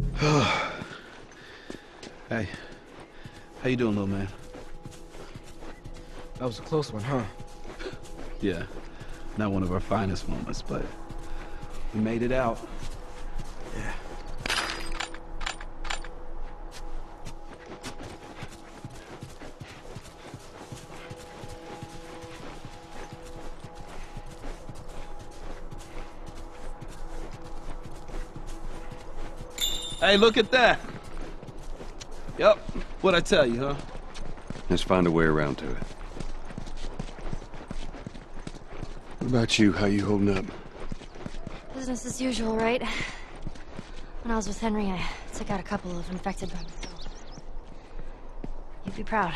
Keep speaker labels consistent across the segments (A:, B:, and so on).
A: Hey, how you doing, little man?
B: That was a close one, huh?
A: Yeah, not one of our finest moments, but we made it out.
B: Yeah.
A: Hey, look at that. Yep, what'd I tell you, huh?
C: Let's find a way around to it. What about you? How you holding up?
D: Business as usual, right? When I was with Henry, I took out a couple of infected by myself. You'd be proud.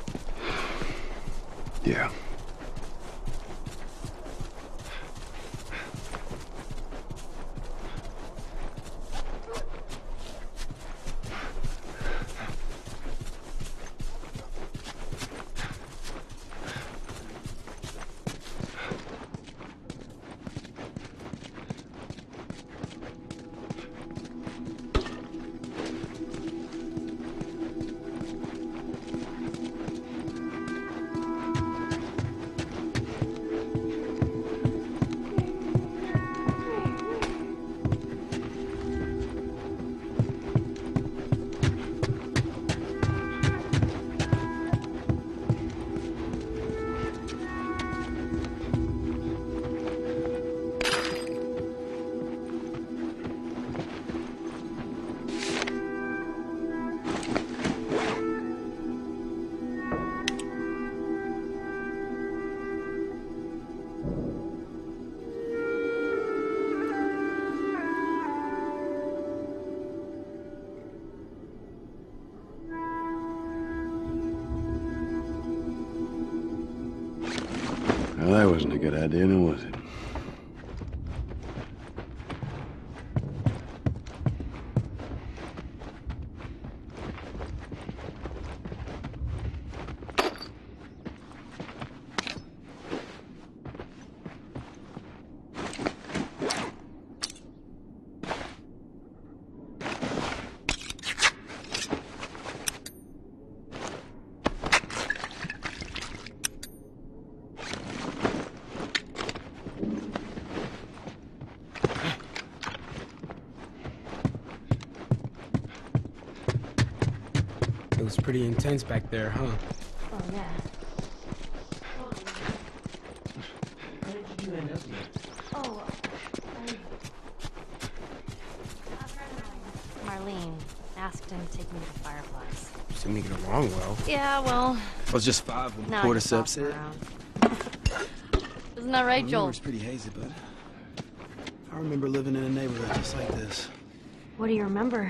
C: Yeah. Well, that wasn't a good idea, now was it?
B: It was pretty intense back there, huh?
D: Oh, yeah.
B: How did you end up here?
D: Oh, a friend of mine, Marlene, asked him to take me to Fireflies.
B: Seemed to get along well.
D: Yeah, well,
A: I was just 5 when
D: now I
A: Porter
D: can follow
A: said.
D: around. Isn't that right,
A: My
D: Joel?
A: memory's pretty hazy, but I remember living in a neighborhood just like this.
D: What do you remember?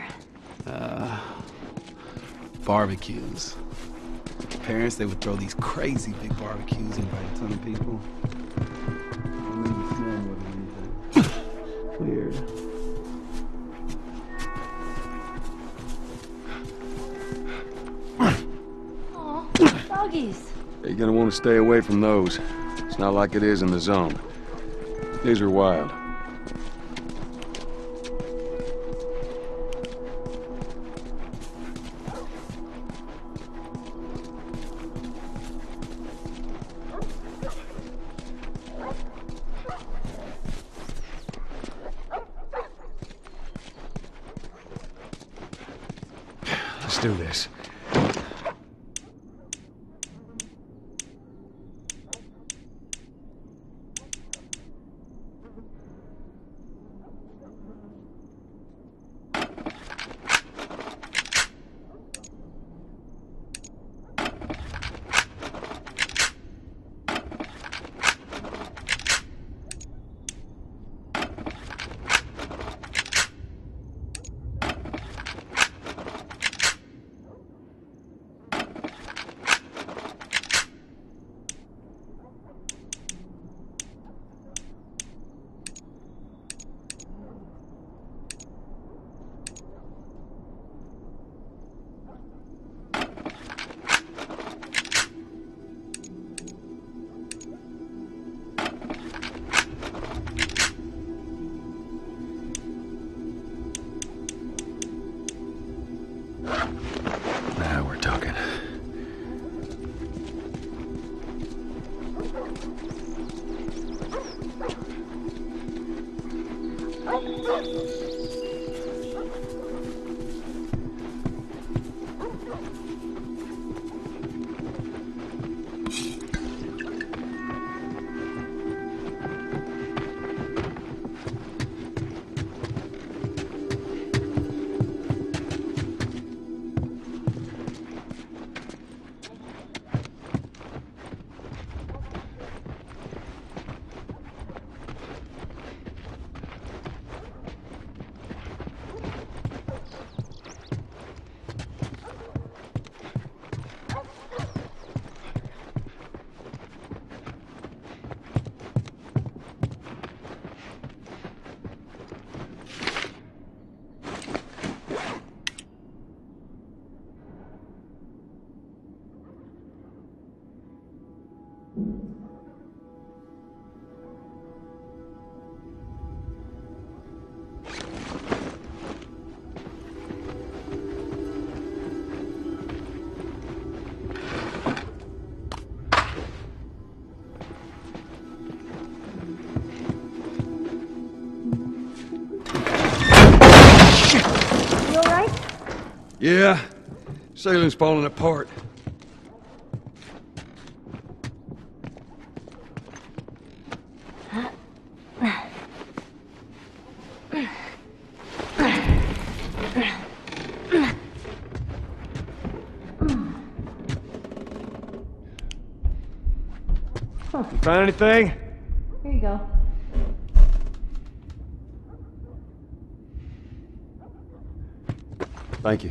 A: Barbecues. Parents, they would throw these crazy big barbecues, invite a ton of people. I remember the smell more than anything. Weird.
D: Aw, doggies.
C: You're gonna want to stay away from those. It's not like it is in the zone. These are wild. Let's do this. Yeah, ceiling's falling apart. You find anything?
D: Here you go.
C: Thank you.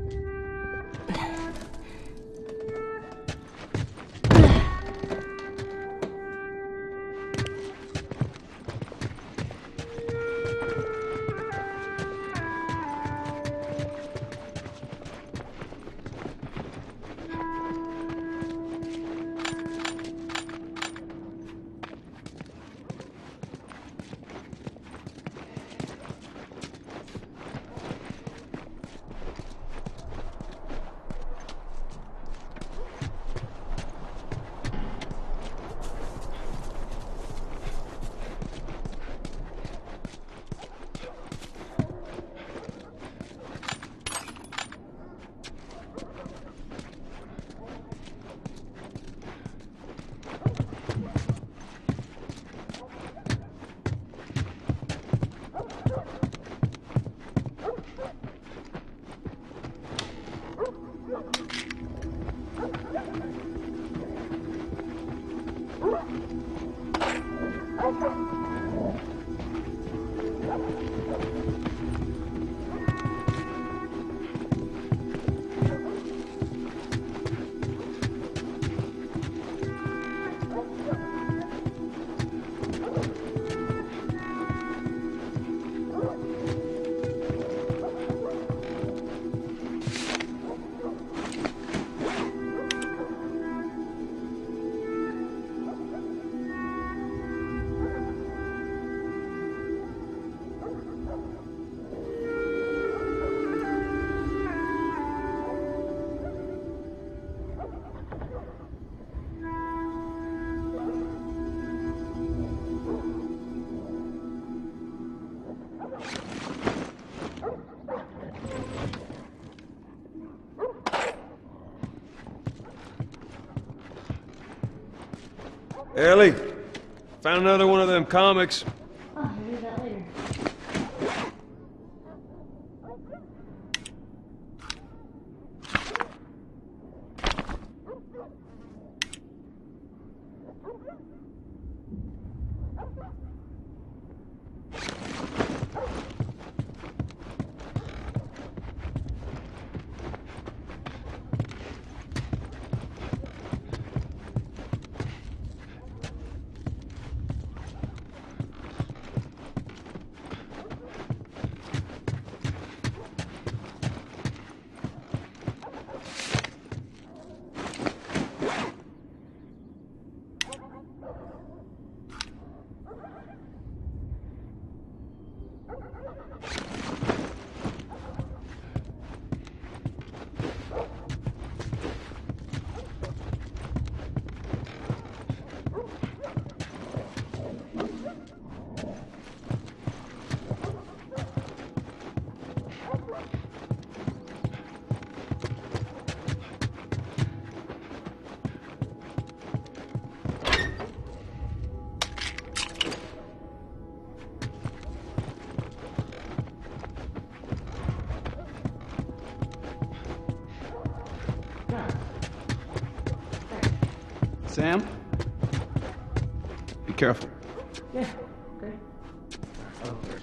C: Ellie, found another one of them comics.
D: Oh, I'll read that later.
A: Ma'am? Be careful.
B: Yeah, okay. Oh, first.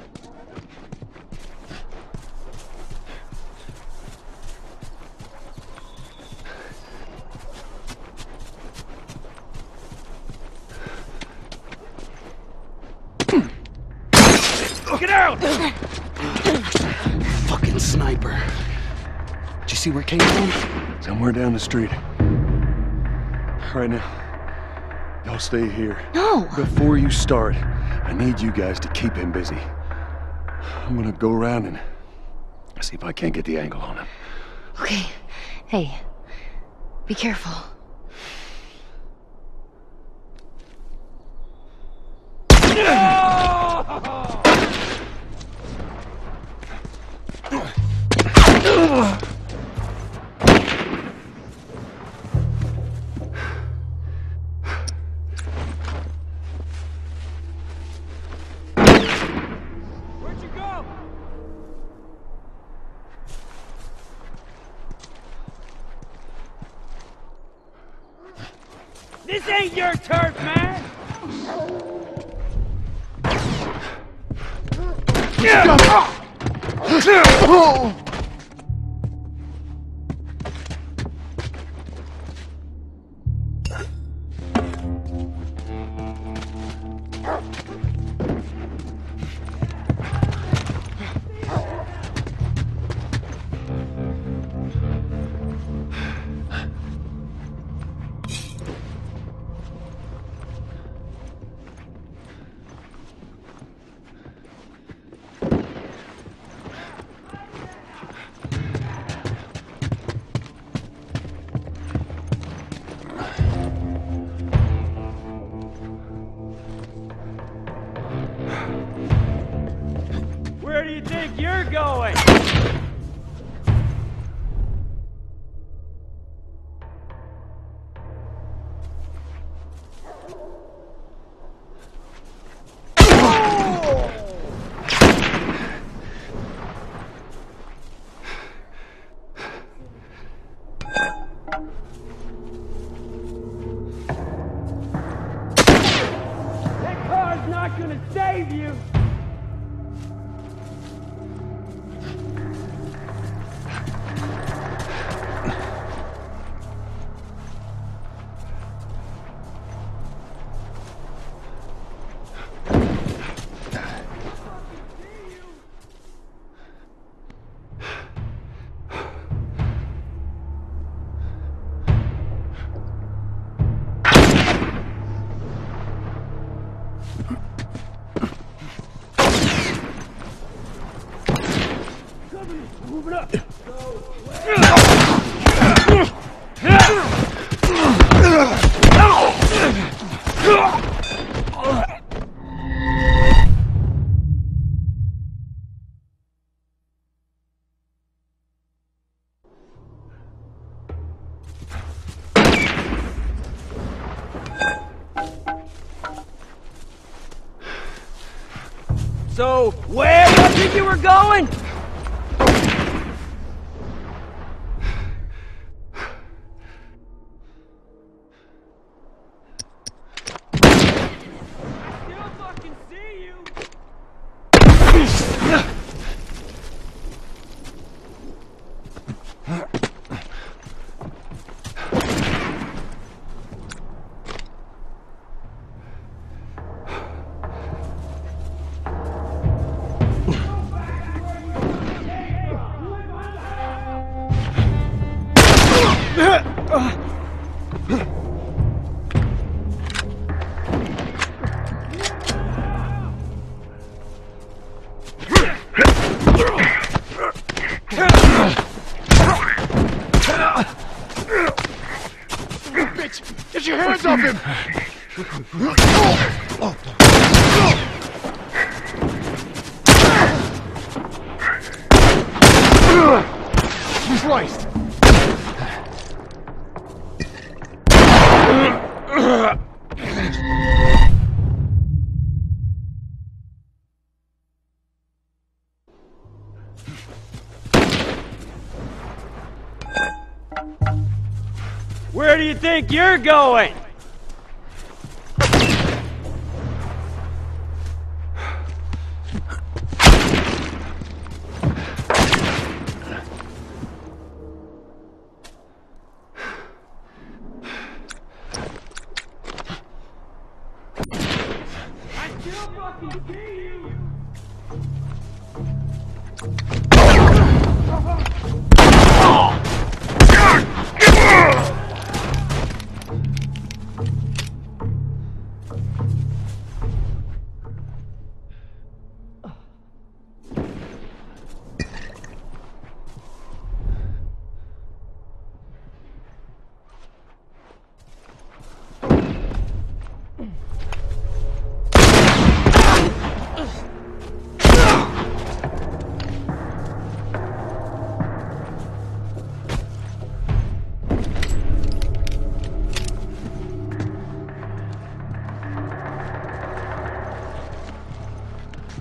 A: Get out! Fucking sniper. Did you see where it came from?
C: Somewhere down the street. All right now, y'all stay here.
D: No!
C: Before you start, I need you guys to keep him busy. I'm gonna go around and see if I can't get the angle on him.
D: Okay. Hey, be careful.
B: Where'd you go? This ain't your turf, man! Where do you think you're going? That car's not gonna save you! Move it up! So, where do you think you were going?
C: Get your hands off him! Christ!
B: Where do you think you're going?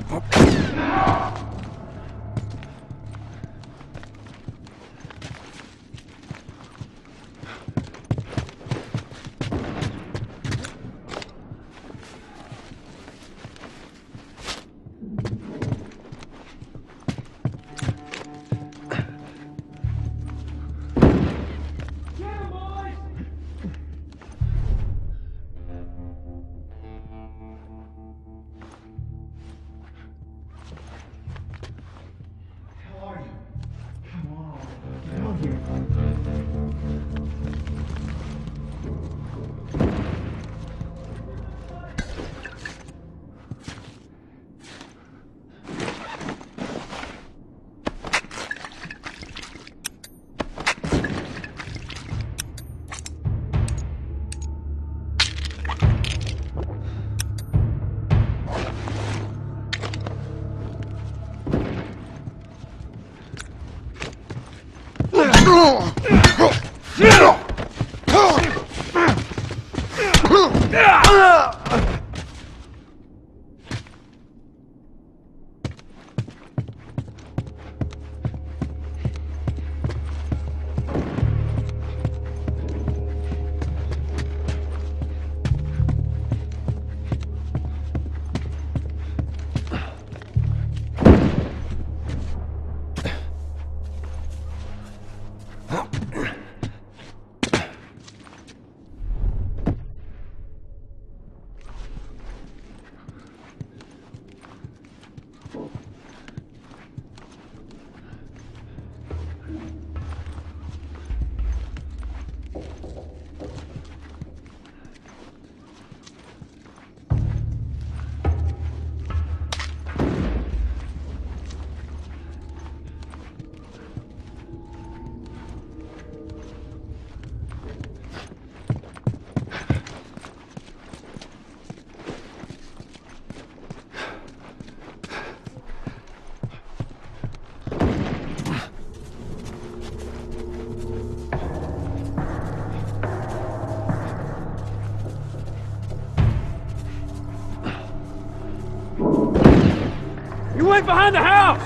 B: You went behind the house!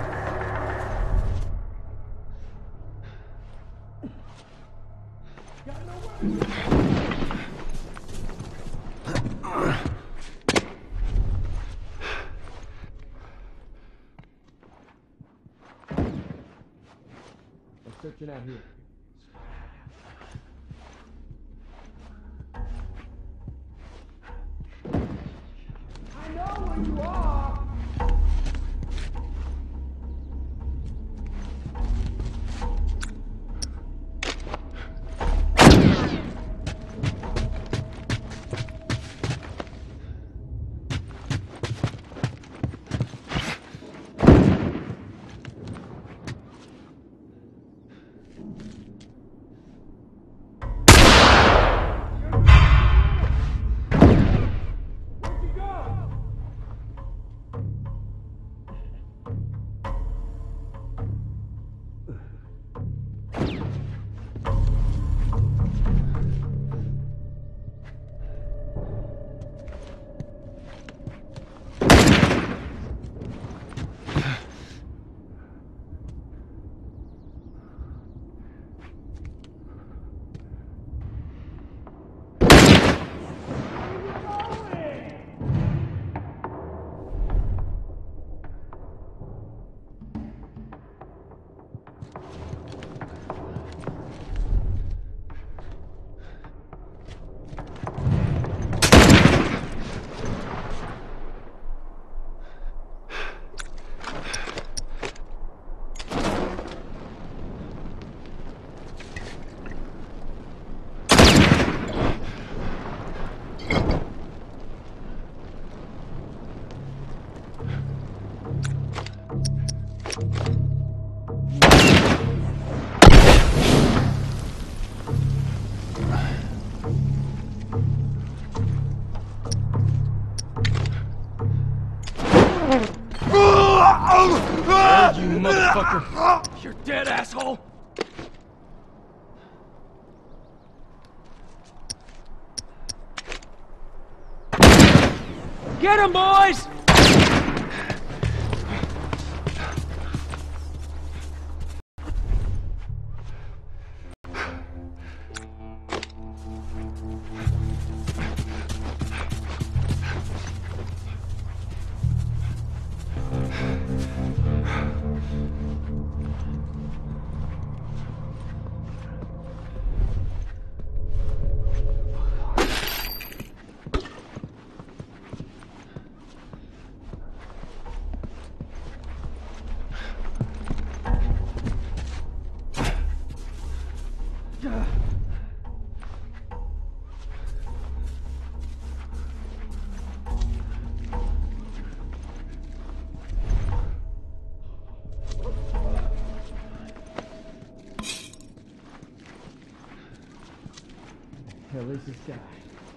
B: I'm searching out here. I know where you are! You motherfucker! You're dead, asshole! Get him, boys! Hell is this guy?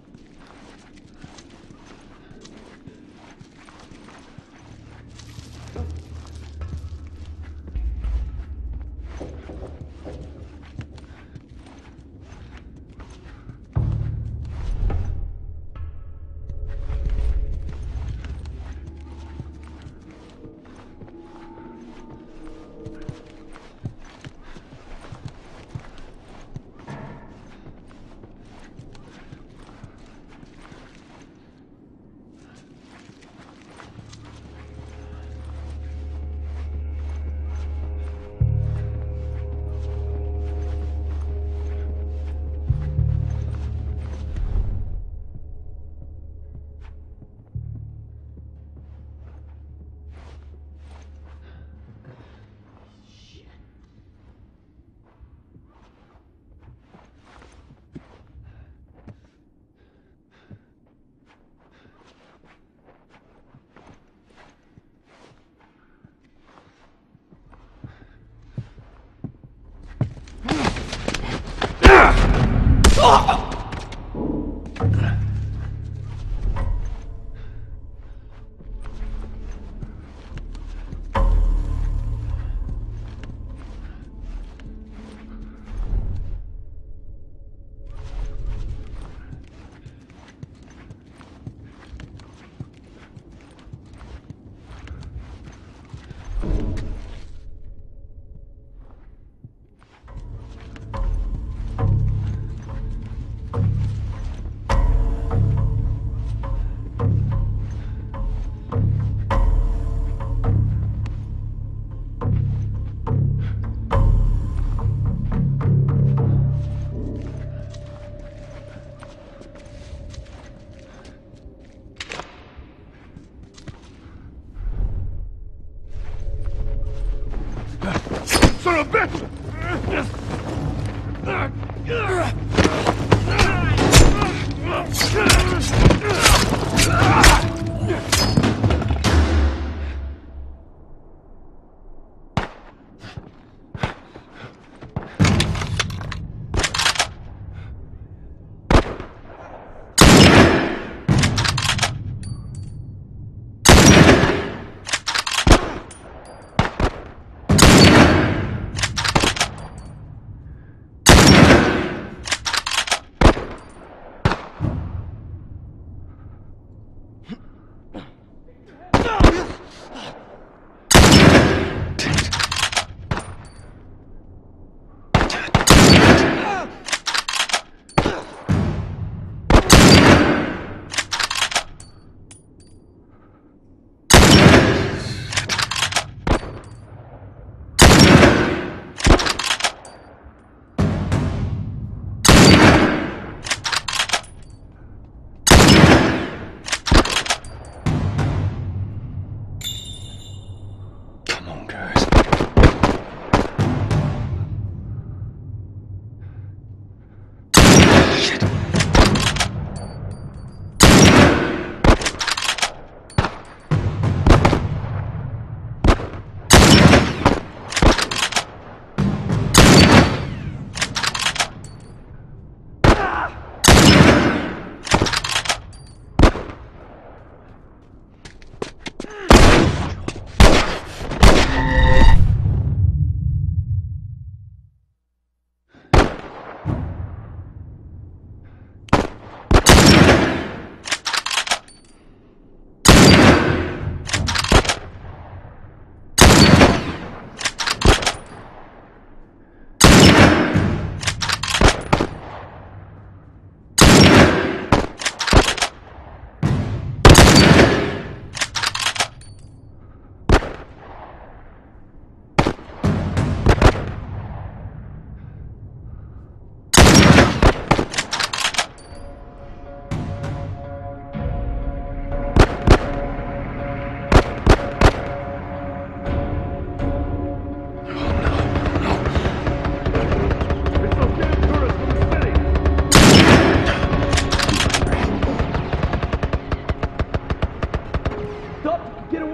C: Son of a bitch!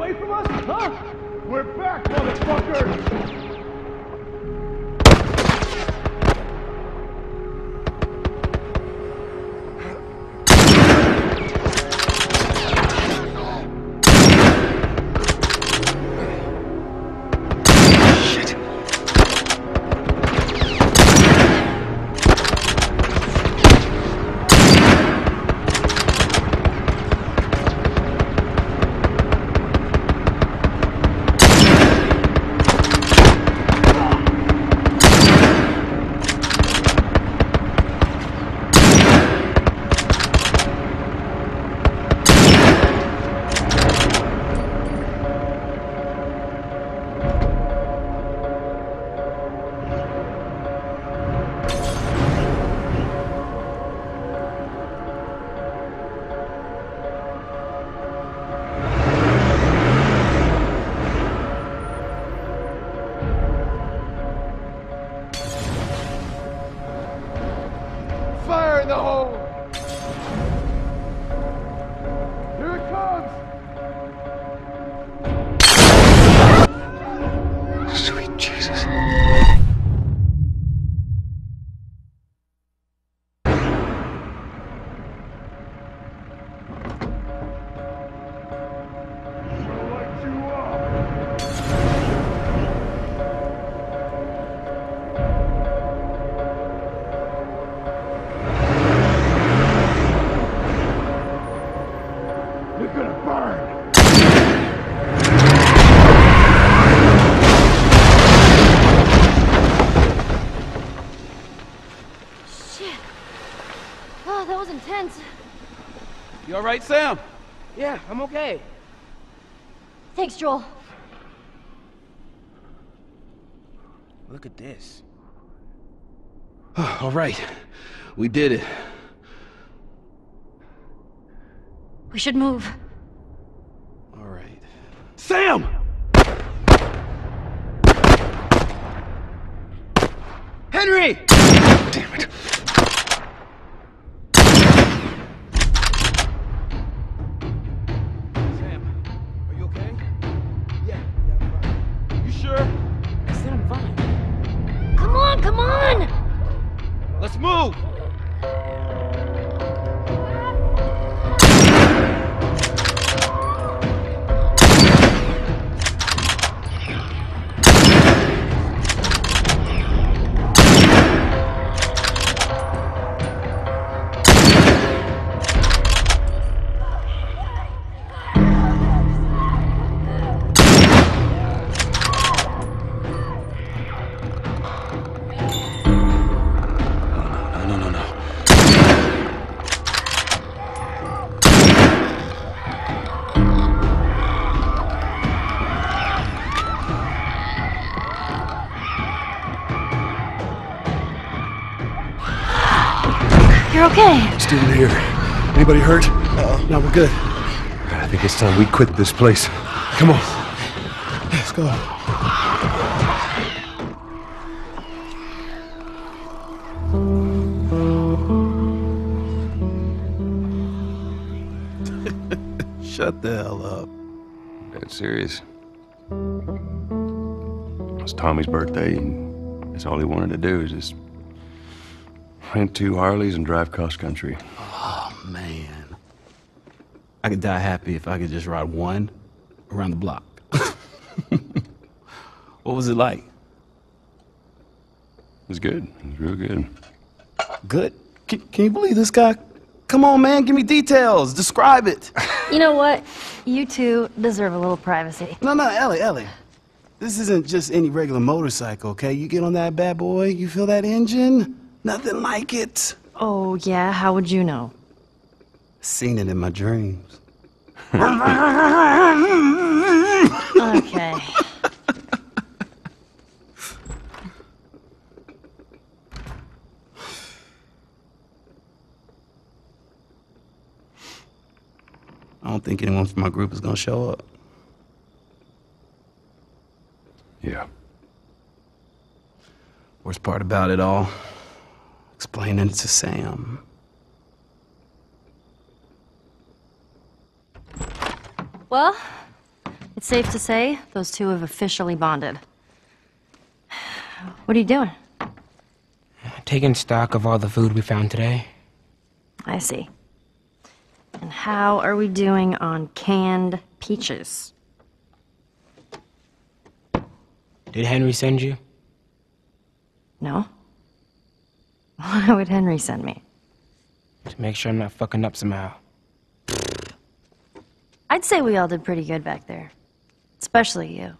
B: away from us, huh? We're back, motherfucker! Fire in the hole! Here it comes!
C: Sweet Jesus.
B: Light you up! You're gonna burn!
D: Shit. Oh, that was intense.
A: You all right, Sam?
E: Yeah, I'm okay.
D: Thanks, Joel.
E: Look at this.
A: All right. We did it.
D: We should move.
A: All right. Sam!
E: Henry!
C: Damn it.
A: Sam, are you okay?
E: Yeah, I'm fine.
A: You sure?
E: I said I'm fine.
D: Come on, come on!
A: Let's move!
D: You're okay.
C: Still here. Anybody hurt?
A: No, we're good.
C: I think it's time we quit this place. Come on.
A: Let's go. Shut the hell up.
C: Dead serious. It's Tommy's birthday, and that's all he wanted to do is just rent 2 Harleys and drive cross country.
A: Oh, man. I could die happy if I could just ride one around the block. What was it like?
C: It was good. It was real good.
A: Good? Can you believe this guy? Come on, man, give me details. Describe it.
D: You know what? You two deserve a little privacy.
A: No, Ellie. This isn't just any regular motorcycle, okay? You get on that bad boy, you feel that engine? Nothing like it.
D: Oh, yeah? How would you know?
A: Seen it in my dreams.
D: Okay.
A: I don't think anyone from my group is gonna show up.
C: Yeah.
A: Worst part about it all, explaining it to Sam.
D: Well, It's safe to say those two have officially bonded. What are you doing?
F: Taking stock of all the food we found today.
D: I see. And how are we doing on canned peaches?
F: Did Henry send you?
D: No? Why would Henry send me?
F: To make sure I'm not fucking up somehow.
D: I'd say we all did pretty good back there. Especially you.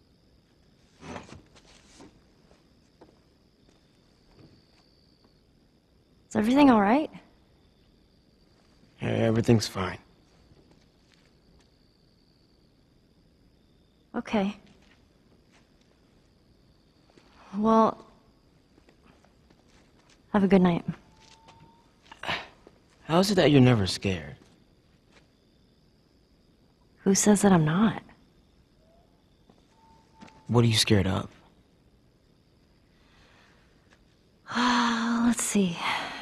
D: Is everything all right?
F: Yeah, everything's fine.
D: Okay. Well, have a good night.
F: How is it that you're never scared?
D: Who says that I'm not?
F: What are you scared of?
D: Let's see.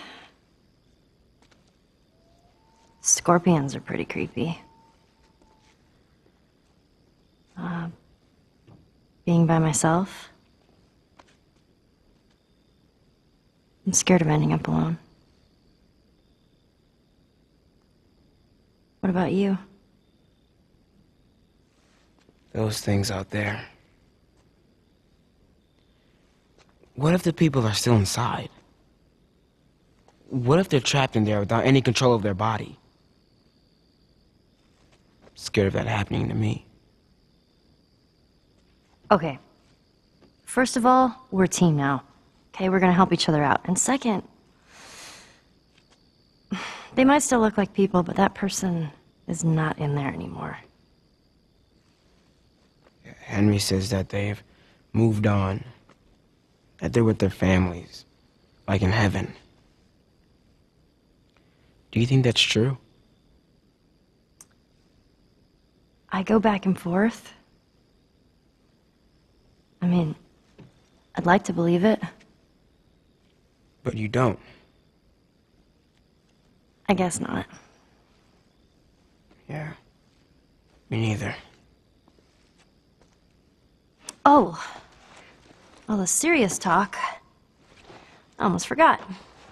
D: Scorpions are pretty creepy. Being by myself. I'm scared of ending up alone. What about you?
F: Those things out there. What if the people are still inside? What if they're trapped in there without any control of their body? Scared of that happening to me.
D: Okay. First of all, we're a team now. Okay, we're gonna help each other out. And second, they might still look like people, but that person is not in there anymore.
F: Henry says that they've moved on. That they're with their families. Like in heaven. Do you think that's true?
D: I go back and forth. I mean, I'd like to believe it.
F: But you don't.
D: I guess not.
F: Yeah. Me neither.
D: Oh. Well, the serious talk. I almost forgot.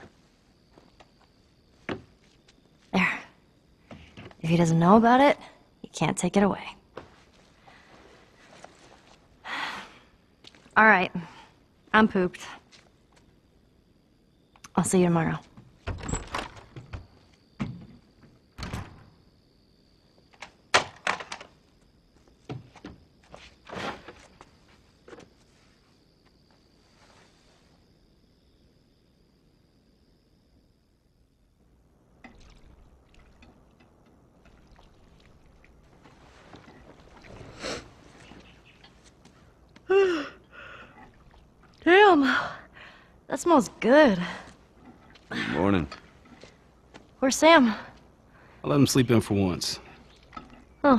D: There. If he doesn't know about it, he can't take it away. All right. I'm pooped. I'll see you tomorrow. Damn, that smells good.
A: Good morning.
D: Where's Sam?
A: I'll let him sleep in for once.
D: Oh,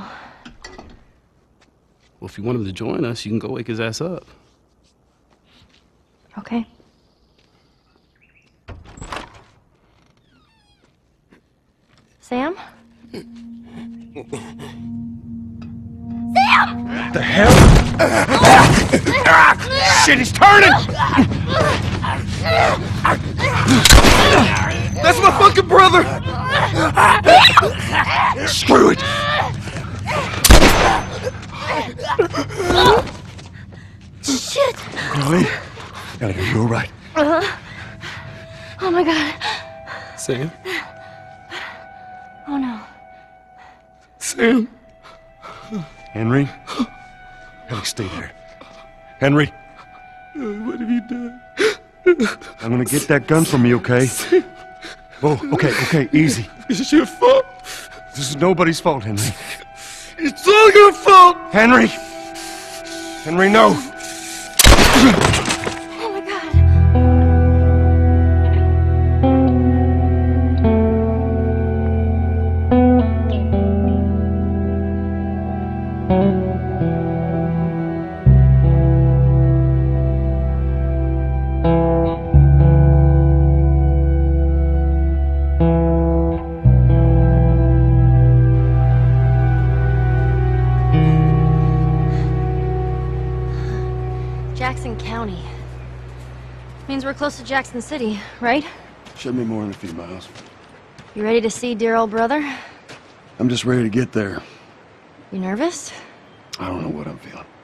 A: Well, if you want him to join us, you can go wake his ass up.
D: okay. Sam?
C: The hell? Shit, he's turning!
A: That's my fucking brother!
C: Screw it!
D: Shit!
C: Ellie? Ellie, are you alright?
D: Oh my god.
A: Sam?
D: Oh no.
A: Sam?
C: Henry? Ellie, stay there. Henry?
A: What have you done?
C: I'm gonna get that gun from you, okay? Oh, okay, easy.
A: It's your fault.
C: This is nobody's fault, Henry.
A: It's all your fault!
C: Henry! Henry, no!
D: Oh my god. means we're close to Jackson City, right?
C: Should be more than a few miles.
D: You ready to see dear old brother?
C: I'm just ready to get there.
D: You nervous?
C: I don't know what I'm feeling.